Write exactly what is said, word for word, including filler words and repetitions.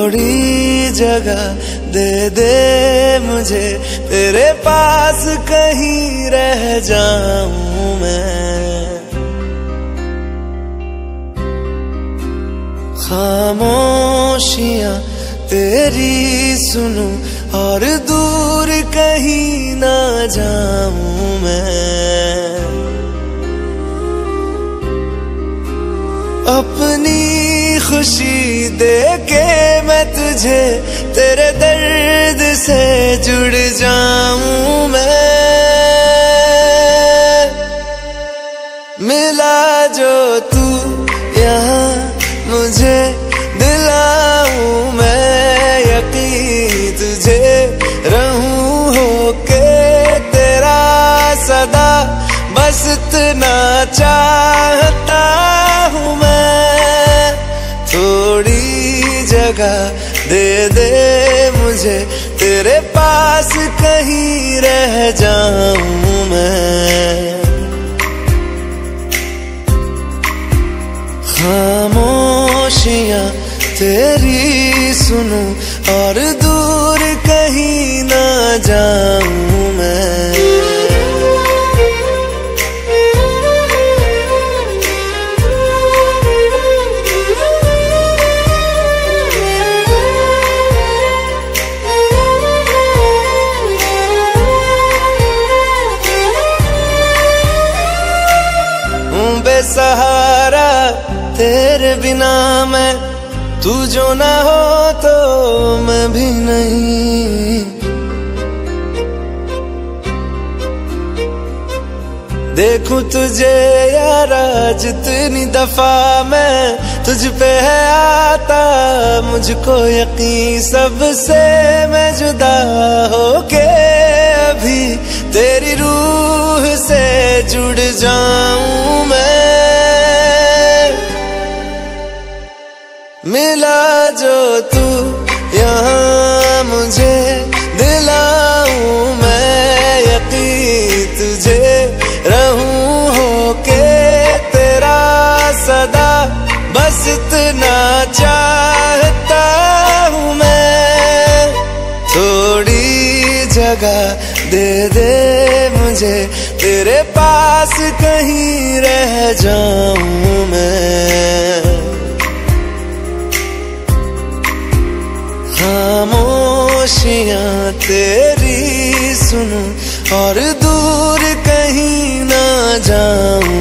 थोड़ी जगह दे दे मुझे, तेरे पास कहीं रह जाऊं मैं। खामोशियां तेरी सुनूं और दूर कहीं ना जाऊं मैं। अपनी खुशी दे के मैं तुझे, तेरे दर्द से जुड़ जाऊं मैं। मिला जो तू यहाँ मुझे, दिलाऊं मैं यकीन तुझे, रहूं होके तेरा सदा, बस इतना चाहता हूँ मैं। थोड़ी जगह दे दे मुझे, तेरे पास कहीं रह जाऊं मैं। खामोशियां तेरी सुनूं और दूर कहीं ना जाऊं मैं। बेसहारा तेरे बिना मैं, तू जो ना हो तो मैं भी नहीं। देखूं तुझे यारा जितनी दफा मैं, तुझ पे है आता मुझको यकीन, सबसे मैं जुदा होके अभी तेरी रूह से जुड़ जाऊं मैं। मिला जो तू यहाँ मुझे, दिलाऊं मैं यकीन तुझे, रहूं होके तेरा सदा, बस इतना चाहता हूँ मैं। थोड़ी जगह दे दे मुझे, तेरे पास कहीं रह जाऊं मैं। खामोशियां तेरी सुनूं और दूर कहीं ना जाऊं